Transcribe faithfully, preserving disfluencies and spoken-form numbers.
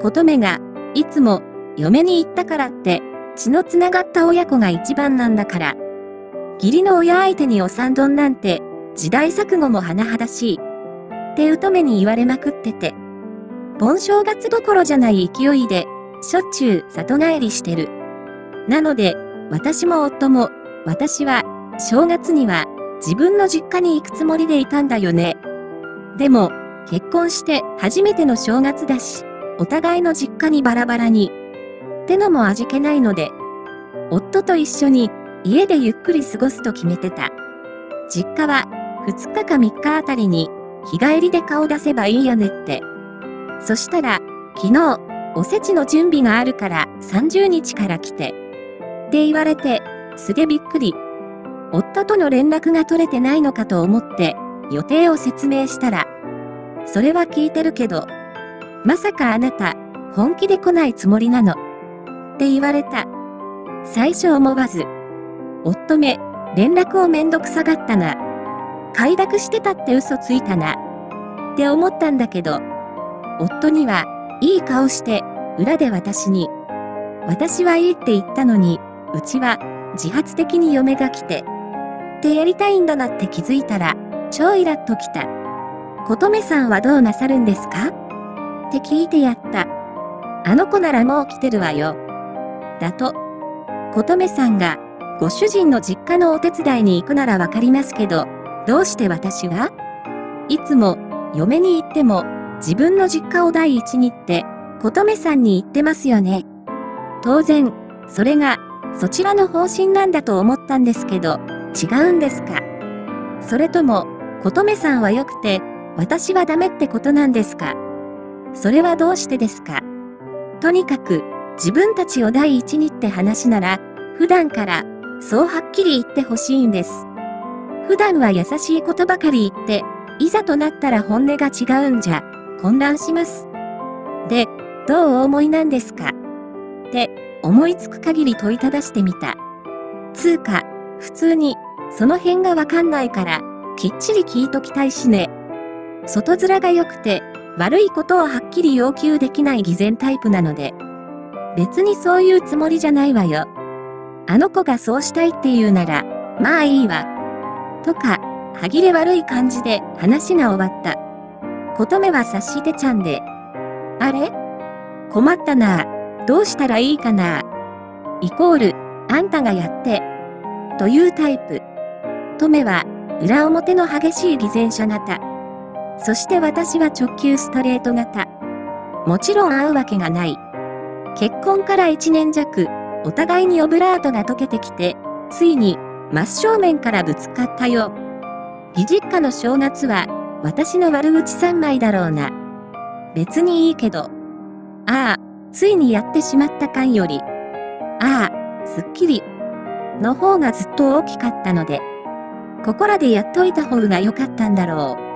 琴女が、いつも、嫁に行ったからって、血のつながった親子が一番なんだから。義理の親相手にお三丼なんて、時代錯誤も甚だしい。って乙女に言われまくってて。盆正月どころじゃない勢いで、しょっちゅう里帰りしてる。なので、私も夫も、私は、正月には、自分の実家に行くつもりでいたんだよね。でも、結婚して初めての正月だし、お互いの実家にバラバラに。ってのも味気ないので、夫と一緒に家でゆっくり過ごすと決めてた。実家はふつかかみっかあたりに日帰りで顔出せばいいよねって。そしたら、昨日、おせちの準備があるからさんじゅうにちから来て。って言われて、すげびっくり。夫との連絡が取れてないのかと思って予定を説明したら、それは聞いてるけど、まさかあなた、本気で来ないつもりなのって言われた。最初思わず、夫め、連絡をめんどくさがったな。快諾してたって嘘ついたな。って思ったんだけど、夫には、いい顔して、裏で私に、私はいいって言ったのに、うちは、自発的に嫁が来て、ってやりたいんだなって気づいたら、超イラッときた。琴女さんはどうなさるんですかって聞いてやった。あの子ならもう来てるわよ。だと。琴女さんが、ご主人の実家のお手伝いに行くならわかりますけど、どうして私がいつも、嫁に行っても、自分の実家を第一にって、琴女さんに言ってますよね。当然、それが、そちらの方針なんだと思ったんですけど、違うんですか。それとも、琴女さんは良くて、私はダメってことなんですか。それはどうしてですか。とにかく、自分たちを第一にって話なら、普段から、そうはっきり言ってほしいんです。普段は優しいことばかり言って、いざとなったら本音が違うんじゃ、混乱します。で、どうお思いなんですかって、思いつく限り問いただしてみた。つうか、普通に、その辺がわかんないから、きっちり聞いときたいしね。外面が良くて、悪いことをはっきり要求できない偽善タイプなので。別にそういうつもりじゃないわよ。あの子がそうしたいって言うなら、まあいいわ。とか、歯切れ悪い感じで話が終わった。琴女は察してちゃんで。あれ？困ったな。どうしたらいいかな。イコール、あんたがやって。というタイプ。とめは、裏表の激しい偽善者型。そして私は直球ストレート型。もちろん会うわけがない。結婚から一年弱、お互いにオブラートが溶けてきて、ついに、真正面からぶつかったよ。義実家の正月は、私の悪口三昧だろうな。別にいいけど。ああ、ついにやってしまった感より。ああ、すっきり。の方がずっと大きかったので。ここらでやっといた方が良かったんだろう。